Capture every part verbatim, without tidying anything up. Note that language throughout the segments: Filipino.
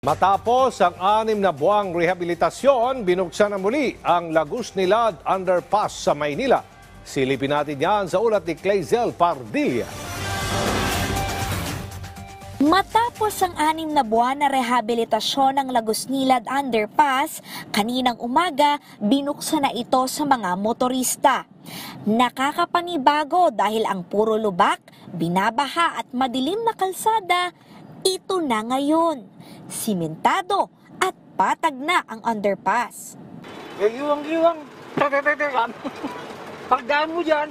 Matapos ang anim na buwang rehabilitasyon, binuksan na muli ang Lagos-Nilad Underpass sa Maynila. Silipin natin yan sa ulat ni Clazel Pardilla. Matapos ang anim na buwan na rehabilitasyon ng Lagos-Nilad Underpass, kaninang umaga binuksan na ito sa mga motorista. Nakakapanibago dahil ang puro lubak, binabaha at madilim na kalsada, ito na ngayon. Simentado at patag na ang underpass. Giwang-giwang. Pagdaan mo dyan,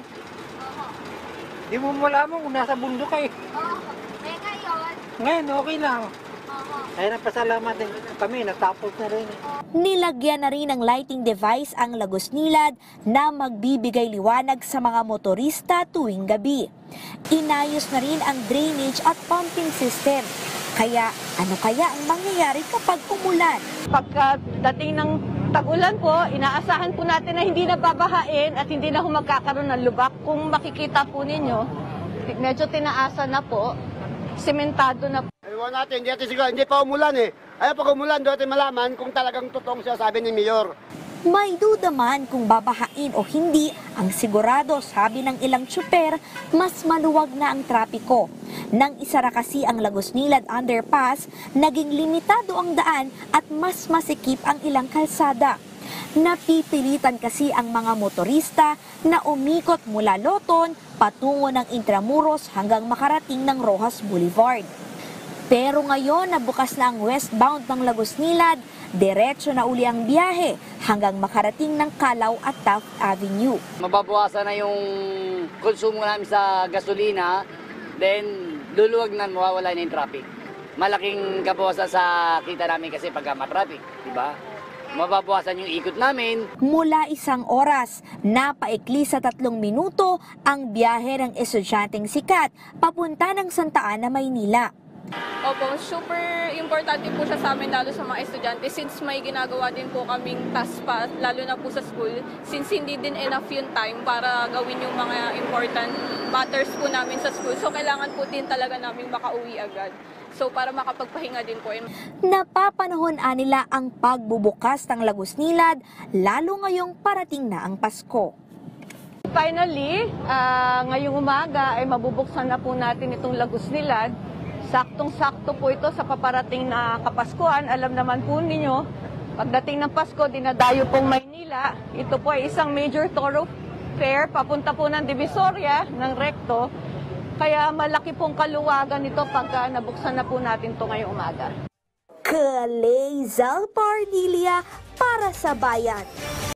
di mo malaman kung nasa bundok kayo. Oo. Eh ngayon, Ngayon, okay lang. oo. Kaya napasalamat din kami, natapos na rin. Nilagyan na rin ng lighting device ang Lagos-Nilad na magbibigay liwanag sa mga motorista tuwing gabi. Inayos na rin ang drainage at pumping system. Kaya ano kaya ang mangyayari kapag umulan? Pagka dating ng tag-ulan po, inaasahan po natin na hindi na babahain at hindi na magkakaroon ng lubak. Kung makikita po ninyo, medyo tinaasa na po, sementado na po. Iwan natin, hindi natin siguro, hindi pa umulan eh. Ayaw pag umulan, doon natin malaman kung talagang totoong siya sabi ni Mayor. May duda man kung babahain o hindi, ang sigurado, sabi ng ilang tsuper, mas maluwag na ang trapiko. Nang isara kasi ang Lagos-Nilad Underpass, naging limitado ang daan at mas masikip ang ilang kalsada. Napipilitan kasi ang mga motorista na umikot mula Loton patungo ng Intramuros hanggang makarating ng Rojas Boulevard. Pero ngayon na bukas na ang westbound ng Lagos-Nilad, diretso na uli ang biyahe hanggang makarating ng Calao at Taft Avenue. Mababawasan na yung konsumo namin sa gasolina, then luluwag na, mawawala na yung traffic. Malaking kabawasan sa kita namin kasi pagka matraffic, di ba? Mababawasan yung ikot namin. Mula isang oras, napaikli sa tatlong minuto ang biyahe ng estudyanteng sikat papunta ng Santa Ana, Maynila. Opo, super importante po siya sa amin lalo sa mga estudyante since may ginagawa din po kaming task pa, lalo na po sa school, since hindi din enough yung time para gawin yung mga important matters po namin sa school. So kailangan po din talaga namin makauwi agad. So para makapagpahinga din po. Napapanahon nila ang pagbubukas ng Lagos-Nilad, lalo ngayong parating na ang Pasko. Finally, uh, ngayong umaga ay mabubuksan na po natin itong Lagos-Nilad. Saktong-sakto po ito sa paparating na Kapaskuhan. Alam naman po ninyo, pagdating ng Pasko, dinadayo pong Maynila. Ito po ay isang major thoroughfare, papunta po ng Divisoria, ng Recto. Kaya malaki pong kaluwagan ito pagka nabuksan na po natin ito ngayong umaga. Clazel Pardilla para sa Bayan.